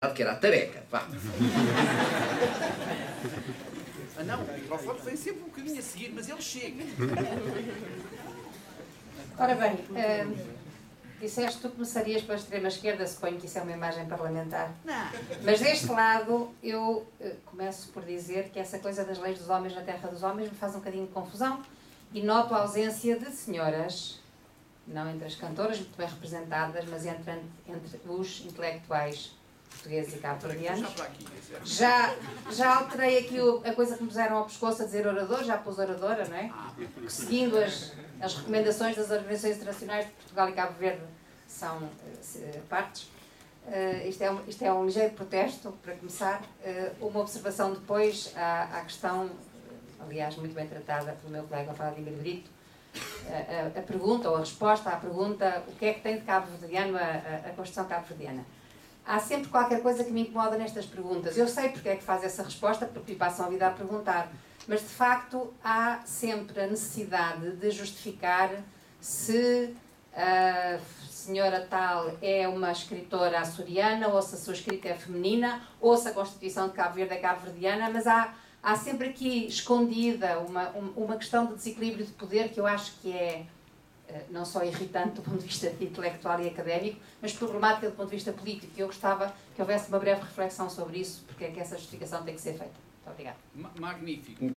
que era a tareca, vá. Ah não, o microfone vem sempre um bocadinho a seguir, mas ele chega. Ora bem, disseste tu que começarias pela extrema-esquerda, suponho que isso é uma imagem parlamentar. Não. Mas deste lado, eu começo por dizer que essa coisa das leis dos homens na terra dos homens me faz um bocadinho de confusão e noto a ausência de senhoras, não entre as cantoras, muito bem representadas, mas entre os intelectuais portugueses e cabo-verdianos. Já alterei aqui a coisa que me puseram ao pescoço a dizer orador, já pus oradora, não é? Seguindo as recomendações das organizações internacionais de Portugal e Cabo Verde, são partes. Isto é um ligeiro protesto, para começar. Uma observação depois à questão, aliás, muito bem tratada pelo meu colega Vladimir Brito, a pergunta ou a resposta à pergunta: o que é que tem de cabo-verdiano a Constituição cabo-verdiana? Há sempre qualquer coisa que me incomoda nestas perguntas. Eu sei porque é que faz essa resposta, porque lhe passam a vida a perguntar. Mas, de facto, há sempre a necessidade de justificar se a senhora tal é uma escritora açoriana, ou se a sua escrita é feminina, ou se a Constituição de Cabo Verde é cabo-verdiana, mas há sempre aqui escondida uma questão de desequilíbrio de poder que eu acho que é não só irritante do ponto de vista intelectual e académico, mas problemática do ponto de vista político. E eu gostava que houvesse uma breve reflexão sobre isso, porque é que essa justificação tem que ser feita. Muito obrigada. Magnífico.